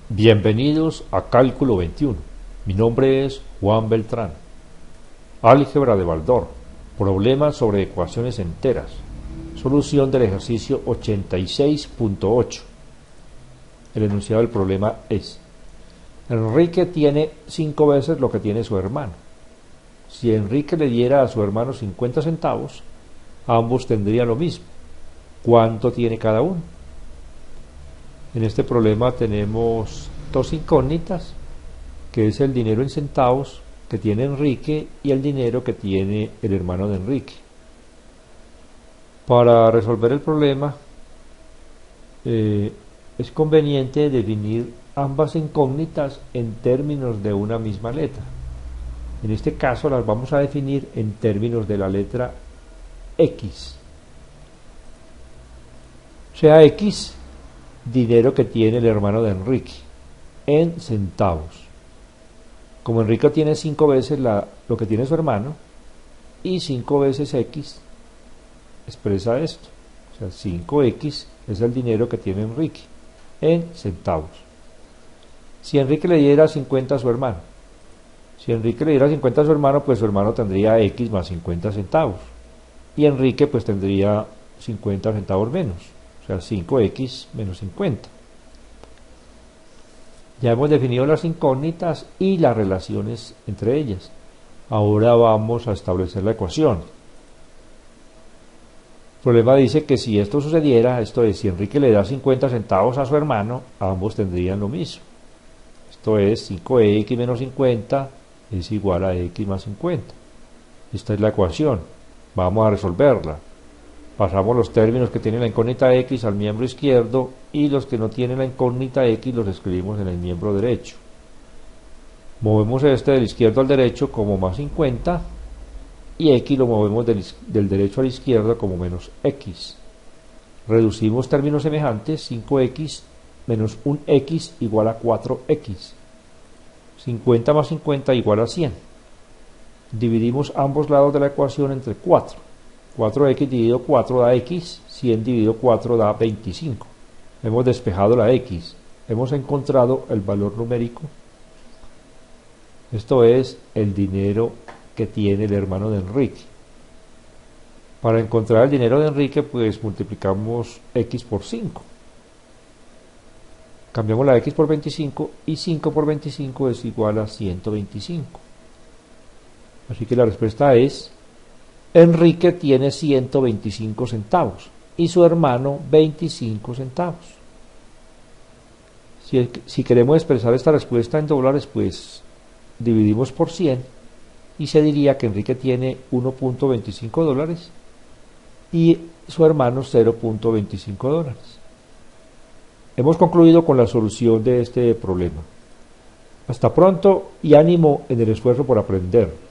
Bienvenidos a Cálculo 21. Mi nombre es Juan Beltrán. Álgebra de Baldor. Problemas sobre ecuaciones enteras. Solución del ejercicio 86.8. El enunciado del problema es: Enrique tiene 5 veces lo que tiene su hermano. Si Enrique le diera a su hermano 50 centavos, ambos tendrían lo mismo. ¿Cuánto tiene cada uno? En este problema tenemos dos incógnitas, que es el dinero en centavos que tiene Enrique y el dinero que tiene el hermano de Enrique. Para resolver el problema es conveniente definir ambas incógnitas en términos de una misma letra. En este caso las vamos a definir en términos de la letra X. O sea, X, dinero que tiene el hermano de Enrique, en centavos. Como Enrique tiene 5 veces lo que tiene su hermano, y 5 veces X expresa esto. O sea, 5X es el dinero que tiene Enrique, en centavos. Si Enrique le diera 50 a su hermano, pues su hermano tendría X más 50 centavos, y Enrique pues tendría 50 centavos menos. O sea, 5X menos 50. Ya hemos definido las incógnitas y las relaciones entre ellas. Ahora vamos a establecer la ecuación. El problema dice que si esto sucediera, esto es, si Enrique le da 50 centavos a su hermano, ambos tendrían lo mismo. Esto es, 5x menos 50 es igual a x más 50. Esta es la ecuación. Vamos a resolverla. Pasamos los términos que tienen la incógnita X al miembro izquierdo y los que no tienen la incógnita X los escribimos en el miembro derecho. Movemos este del izquierdo al derecho como más 50 y X lo movemos del derecho al izquierdo como menos X. Reducimos términos semejantes, 5X menos 1X igual a 4X. 50 más 50 igual a 100. Dividimos ambos lados de la ecuación entre 4. 4x dividido 4 da x, 100 dividido 4 da 25. Hemos despejado la x, hemos encontrado el valor numérico. Esto es el dinero que tiene el hermano de Enrique. Para encontrar el dinero de Enrique, pues multiplicamos x por 5. Cambiamos la x por 25 y 5 por 25 es igual a 125. Así que la respuesta es: Enrique tiene 125 centavos y su hermano 25 centavos. Si queremos expresar esta respuesta en dólares, pues dividimos por 100 y se diría que Enrique tiene 1.25 dólares y su hermano 0.25 dólares. Hemos concluido con la solución de este problema. Hasta pronto y ánimo en el esfuerzo por aprender.